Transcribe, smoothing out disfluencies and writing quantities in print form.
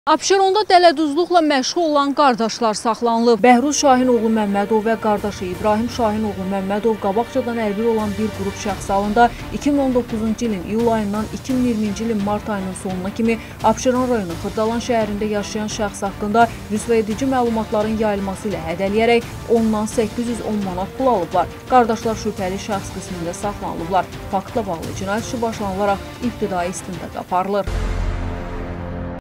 Abşeronda dələduzluqla məşğul olan qardaşlar saxlanılıb. Bəhruz Şahinoğlu Məmmədov və qardaşı İbrahim Şahinoğlu Məmmədov qabaqcadan əlbir olan bir qrup şəxs halında 2019-cu ilin iyul ayından 2020-ci ilin mart ayının sonuna kimi Abşeron rayonu Xırdalan şəhərində yaşayan şəxs haqqında rüsvəedici məlumatların yayılması ilə hədələyərək ondan 810 manat pul alıblar. Qardaşlar şübhəli şəxs qismində saxlanılıblar. Faktla bağlı cinayət işi başlanılaraq ibtidai istintaq aparılır.